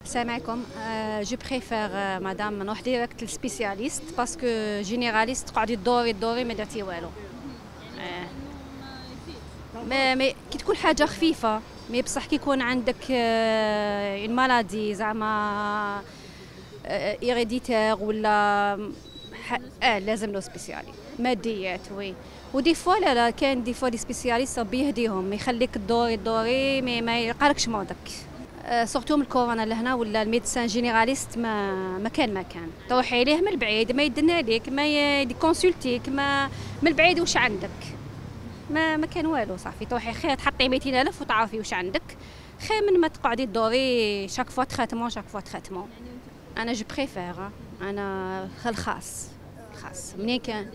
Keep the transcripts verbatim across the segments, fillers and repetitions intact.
السلام عليكم. جو بريفير مدام نروح ديريكت للسبيسياليست باسكو جينيراليست تقعدي تدوري تدوري ما درتي والو. مي مي كي تكون حاجه خفيفه، مي بصح كي يكون عندك اون مالادي زعما ايريديتير ولا اه لازم له سبيسيالي ماديات. وي ودي فوا لا لا كاين دي فوا دي سبيسياليست ربي يهديهم، يخليك تدوري تدوري مي ما يلقالكش مرضك. سورتو من الكورونا لهنا ولا الميدسان جينيراليست ما ما كان ما كان تروحي ليه من البعيد ما يدنا ليك ما يكونسلتيك ما من البعيد واش عندك ما ما كان والو صافي. تروحي خير تحطي مئتين ألف وتعرفي واش عندك خير من ما تقعدي تدوري شاك فوا تريتمون شاك فوا تريتمون. انا جو بريفير انا الخاص الخاص منين كان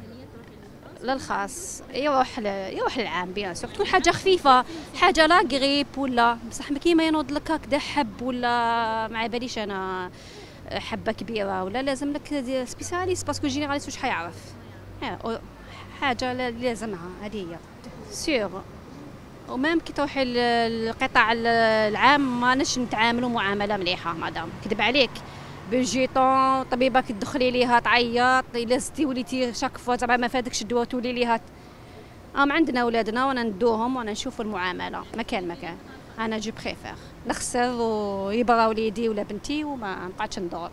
للخاص يروح يروح للعام بيان سور تكون حاجه خفيفه حاجه لا غريب ولا بصح كيما ينوض لك هكذا حب ولا ما باليش انا حبه كبيره ولا لازم لك سبيسياليست باسكو جينيراليست واش حيعرف حاجه لازمها هذه هي سيغ. ومام كي تروحي للقطاع العام ما نش نتعاملوا معامله مليحه مدام كذب عليك بالجيطون طبيبه كتدخلي ليها تعيط الا زدتي وليتي شاك فوا زعما ما فادكش الدواء تولي ليها. ام عندنا ولادنا وانا ندوهم وانا نشوفوا المعامله ما كان ما كان. انا جو بريفير نخسر ويبغى وليدي ولا بنتي وما نقعدش ندور.